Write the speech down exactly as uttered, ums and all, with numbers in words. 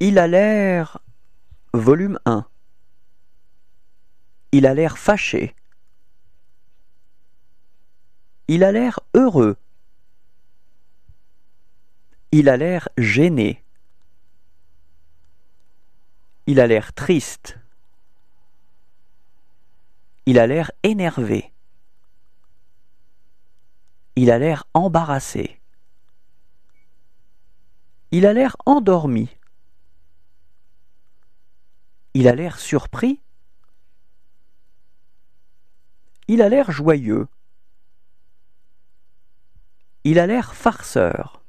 Il a l'air... Volume un. Il a l'air fâché. Il a l'air heureux. Il a l'air gêné. Il a l'air triste. Il a l'air énervé. Il a l'air embarrassé. Il a l'air endormi. Il a l'air surpris. Il a l'air joyeux. Il a l'air farceur.